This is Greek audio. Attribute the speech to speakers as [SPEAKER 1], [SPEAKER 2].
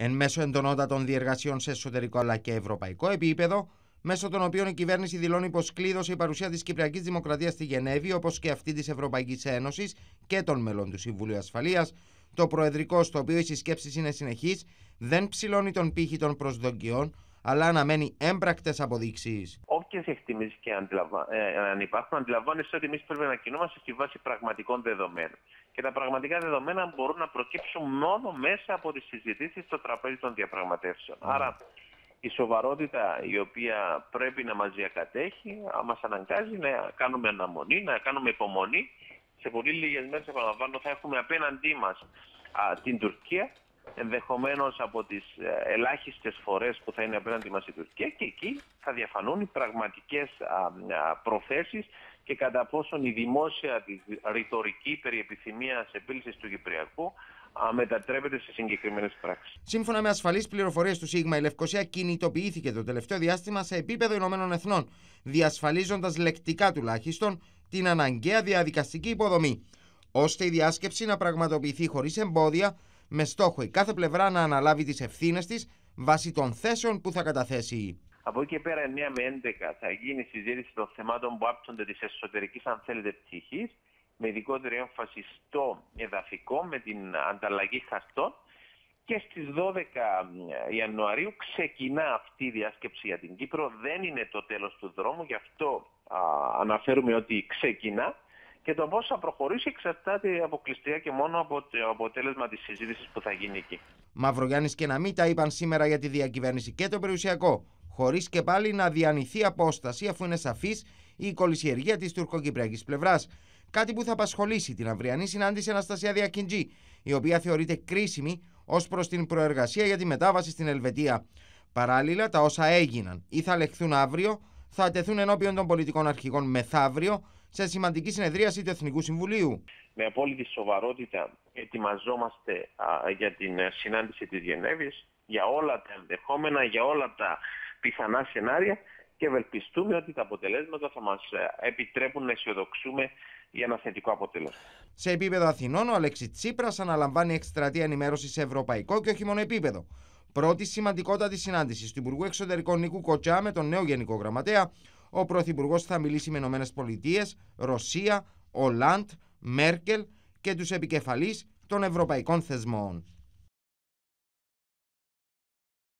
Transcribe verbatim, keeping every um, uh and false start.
[SPEAKER 1] Εν μέσω εντονότατων διεργασιών σε εσωτερικό αλλά και ευρωπαϊκό επίπεδο, μέσω των οποίων η κυβέρνηση δηλώνει πως κλείδωσε η παρουσία της Κυπριακής Δημοκρατίας στη Γενέβη, όπως και αυτή της Ευρωπαϊκής Ένωσης και των μελών του Συμβουλίου Ασφαλείας, το Προεδρικό, στο οποίο οι συσκέψεις είναι συνεχείς, δεν ψηλώνει τον πύχη των προσδοκιών, αλλά αναμένει έμπρακτες αποδείξεις.
[SPEAKER 2] Όποιες εκτιμήσεις και αντιλαμβα... ε, αν υπάρχουν, αντιλαμβάνεστε ότι εμείς πρέπει να κινούμαστε στη βάση πραγματικών δεδομένων. Και τα πραγματικά δεδομένα μπορούν να προκύψουν μόνο μέσα από τις συζητήσεις στο τραπέζι των διαπραγματεύσεων. Mm. Άρα, η σοβαρότητα η οποία πρέπει να μας διακατέχει μας αναγκάζει να κάνουμε αναμονή, να κάνουμε υπομονή. Σε πολύ λίγες μέρες, επαναλαμβάνω, θα έχουμε απέναντί μας α, την Τουρκία, ενδεχομένως από τις ελάχιστες φορές που θα είναι απέναντι μας η Τουρκία, και εκεί θα διαφανούν οι πραγματικές α, α, προθέσεις και κατά πόσον η δημόσια ρητορική περί επιθυμίας επίλυσης του Κυπριακού α, μετατρέπεται σε συγκεκριμένες πράξεις.
[SPEAKER 1] Σύμφωνα με ασφαλείς πληροφορίες του ΣΥΓΜΑ, η Λευκωσία κινητοποιήθηκε το τελευταίο διάστημα σε επίπεδο Ηνωμένων Εθνών, διασφαλίζοντας λεκτικά τουλάχιστον την αναγκαία διαδικαστική υποδομή, ώστε η διάσκεψη να πραγματοποιηθεί χωρίς εμπόδια, με στόχο η κάθε πλευρά να αναλάβει τις ευθύνες της βάσει των θέσεων που θα καταθέσει.
[SPEAKER 2] Από εκεί και πέρα, εννέα με έντεκα θα γίνει συζήτηση των θεμάτων που άπτονται της εσωτερικής, αν θέλετε, πτυχής, με ειδικότερη έμφαση στο εδαφικό, με την ανταλλαγή χαρτών. Και στις δώδεκα Ιανουαρίου ξεκινά αυτή η διάσκεψη για την Κύπρο. Δεν είναι το τέλος του δρόμου, γι' αυτό α, αναφέρουμε ότι ξεκινά. Και το πώς θα προχωρήσει εξαρτάται αποκλειστικά και μόνο από το αποτέλεσμα της συζήτησης που θα γίνει εκεί.
[SPEAKER 1] Μαυρογιάννης και Ναμίτα είπαν σήμερα για τη διακυβέρνηση και το περιουσιακό, χωρίς και πάλι να διανυθεί απόσταση, αφού είναι σαφής η κολυσιεργία της τουρκοκυπριακής πλευράς. Κάτι που θα απασχολήσει την αυριανή συνάντηση Αναστασία Διακιντζή, η οποία θεωρείται κρίσιμη ως προς την προεργασία για τη μετάβαση στην Ελβετία. Παράλληλα, τα όσα έγιναν ή θα λεχθούν αύριο θα τεθούν ενώπιον των πολιτικών αρχηγών μεθαύριο σε σημαντική συνεδρίαση του Εθνικού Συμβουλίου.
[SPEAKER 2] Με απόλυτη σοβαρότητα ετοιμαζόμαστε α, για την συνάντηση της Γενέβης, για όλα τα ενδεχόμενα, για όλα τα πιθανά σενάρια, και ευελπιστούμε ότι τα αποτελέσματα θα μας επιτρέπουν να αισιοδοξούμε για ένα θετικό αποτέλεσμα.
[SPEAKER 1] Σε επίπεδο Αθηνών, ο Αλέξης Τσίπρας αναλαμβάνει εκστρατεία ενημέρωση σε ευρωπαϊκό και όχι μόνο επίπεδο. Πρώτη σημαντικότατη συνάντηση του Υπουργού Εξωτερικών Νίκου Κοτσά με τον νέο Γενικό Γραμματέα, ο Πρωθυπουργός θα μιλήσει με Ηνωμένες Πολιτείες, Ρωσία, Ολάντ, Μέρκελ και τους επικεφαλείς των ευρωπαϊκών θεσμών.